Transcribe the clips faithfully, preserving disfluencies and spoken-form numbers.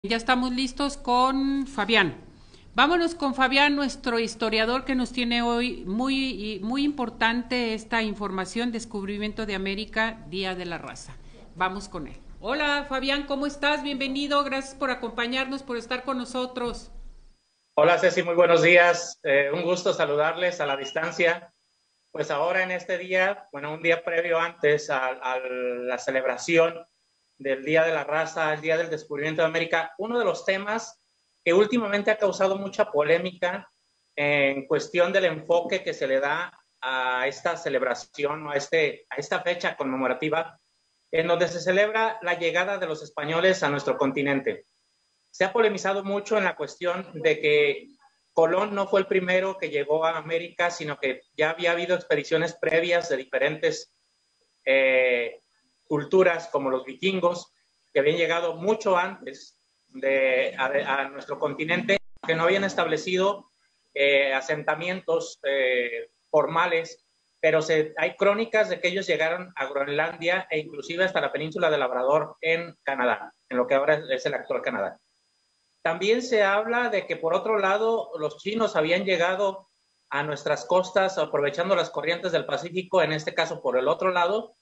Ya estamos listos con Fabián. Vámonos con Fabián, nuestro historiador que nos tiene hoy muy, muy importante esta información, Descubrimiento de América, Día de la Raza. Vamos con él. Hola Fabián, ¿cómo estás? Bienvenido, gracias por acompañarnos, por estar con nosotros. Hola Ceci, muy buenos días. Eh, un gusto saludarles a la distancia. Pues ahora en este día, bueno, un día previo antes a, a la celebración del Día de la Raza, el Día del Descubrimiento de América, uno de los temas que últimamente ha causado mucha polémica en cuestión del enfoque que se le da a esta celebración o a, este, a esta fecha conmemorativa, en donde se celebra la llegada de los españoles a nuestro continente. Se ha polemizado mucho en la cuestión de que Colón no fue el primero que llegó a América, sino que ya había habido expediciones previas de diferentes eh, culturas, como los vikingos, que habían llegado mucho antes de, a, a nuestro continente, que no habían establecido eh, asentamientos eh, formales, pero se, hay crónicas de que ellos llegaron a Groenlandia e inclusive hasta la península de Labrador en Canadá, en lo que ahora es el actual Canadá. También se habla de que, por otro lado, los chinos habían llegado a nuestras costas aprovechando las corrientes del Pacífico, en este caso por el otro lado.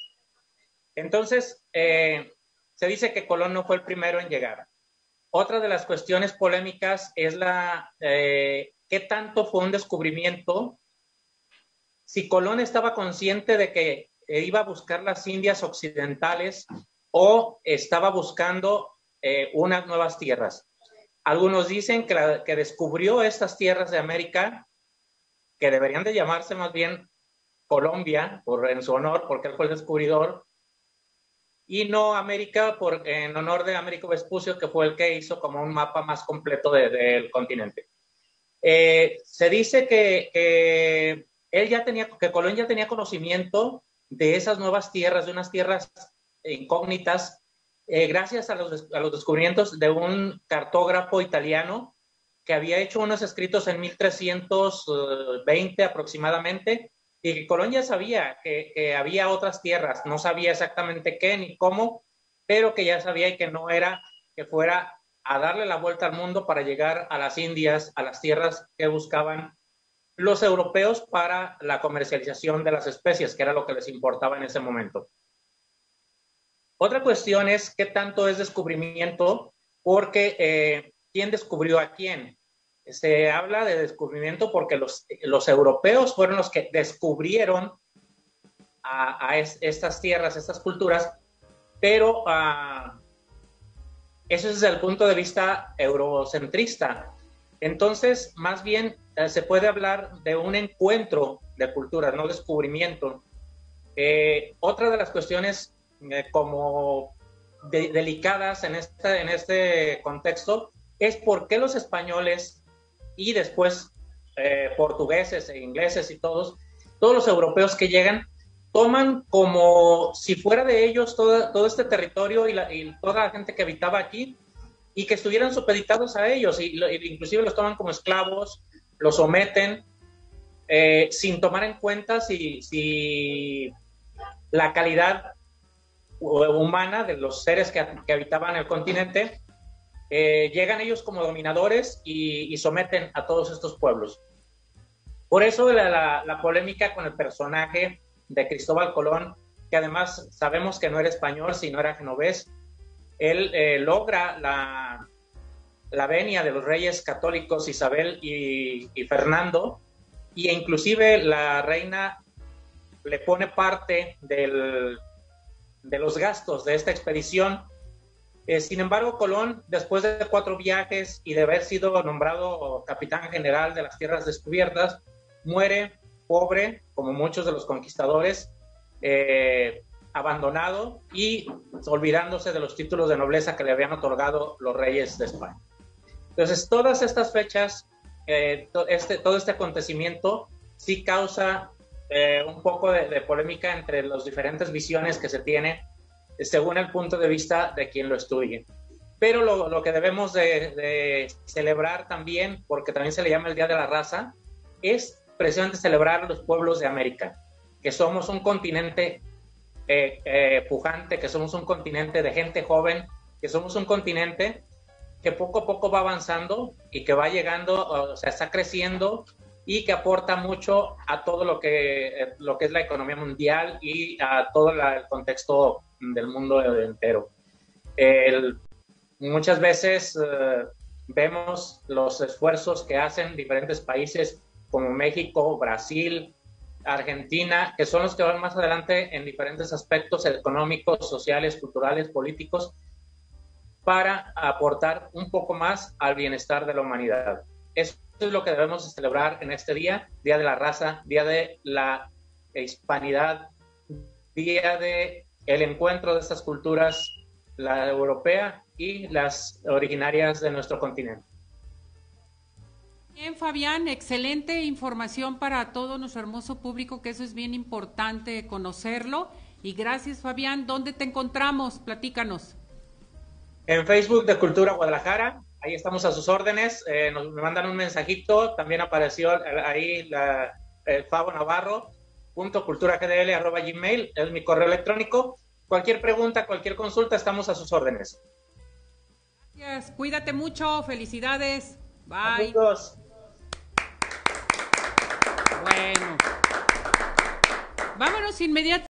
Entonces, eh, se dice que Colón no fue el primero en llegar. Otra de las cuestiones polémicas es la eh, qué tanto fue un descubrimiento, si Colón estaba consciente de que iba a buscar las Indias occidentales o estaba buscando eh, unas nuevas tierras. Algunos dicen que, la, que descubrió estas tierras de América, que deberían de llamarse más bien Colombia, por, en su honor, porque él fue el descubridor, y no América, por, en honor de Américo Vespucio, que fue el que hizo como un mapa más completo de, del continente. Eh, se dice que, que él ya tenía, que Colón ya tenía conocimiento de esas nuevas tierras, de unas tierras incógnitas, eh, gracias a los, a los descubrimientos de un cartógrafo italiano que había hecho unos escritos en mil trescientos veinte aproximadamente, y que Colón ya sabía que, que había otras tierras, no sabía exactamente qué ni cómo, pero que ya sabía y que no era que fuera a darle la vuelta al mundo para llegar a las Indias, a las tierras que buscaban los europeos para la comercialización de las especies, que era lo que les importaba en ese momento. Otra cuestión es qué tanto es descubrimiento, porque eh, ¿quién descubrió a quién? Se habla de descubrimiento porque los, los europeos fueron los que descubrieron a, a es, estas tierras, estas culturas, pero uh, eso es desde el punto de vista eurocentrista. Entonces, más bien eh, se puede hablar de un encuentro de culturas, no descubrimiento. Eh, otra de las cuestiones eh, como de, delicadas en este, en este contexto es por qué los españoles y después eh, portugueses e ingleses y todos, todos los europeos que llegan, toman como si fuera de ellos todo, todo este territorio y, la, y toda la gente que habitaba aquí, y que estuvieran supeditados a ellos, y, y inclusive los toman como esclavos, los someten, eh, sin tomar en cuenta si, si la calidad humana de los seres que, que habitaban el continente. Eh, llegan ellos como dominadores y, y someten a todos estos pueblos. Por eso la, la, la polémica con el personaje de Cristóbal Colón, que además sabemos que no era español, sino era genovés. Él eh, logra la, la venia de los reyes católicos Isabel y, y Fernando, y inclusive la reina le pone parte del, de los gastos de esta expedición. Eh, sin embargo, Colón, después de cuatro viajes y de haber sido nombrado capitán general de las tierras descubiertas, muere pobre, como muchos de los conquistadores, eh, abandonado y olvidándose de los títulos de nobleza que le habían otorgado los reyes de España. Entonces, todas estas fechas, eh, to este, todo este acontecimiento sí causa eh, un poco de, de polémica entre las diferentes visiones que se tiene según el punto de vista de quien lo estudie. Pero lo, lo que debemos de, de celebrar también, porque también se le llama el Día de la Raza, es precisamente celebrar a los pueblos de América, que somos un continente eh, eh, pujante, que somos un continente de gente joven, que somos un continente que poco a poco va avanzando y que va llegando, o sea, está creciendo y que aporta mucho a todo lo que, lo que es la economía mundial y a todo la, el contexto del mundo entero. El, muchas veces eh, vemos los esfuerzos que hacen diferentes países como México, Brasil, Argentina, que son los que van más adelante en diferentes aspectos económicos, sociales, culturales, políticos, para aportar un poco más al bienestar de la humanidad. Eso es lo que debemos celebrar en este día, Día de la Raza, Día de la Hispanidad, Día de el encuentro de estas culturas, la europea y las originarias de nuestro continente. Bien, Fabián, excelente información para todo nuestro hermoso público, que eso es bien importante conocerlo. Y gracias, Fabián. ¿Dónde te encontramos? Platícanos. En Facebook de Cultura Guadalajara, ahí estamos a sus órdenes. Eh, nos me mandan un mensajito, también apareció ahí la, el Fabo Navarro, punto cultura g d l arroba gmail, es mi correo electrónico. Cualquier pregunta, cualquier consulta, estamos a sus órdenes. Gracias, cuídate mucho, felicidades. Bye. Amigos. Bueno, vámonos inmediatamente.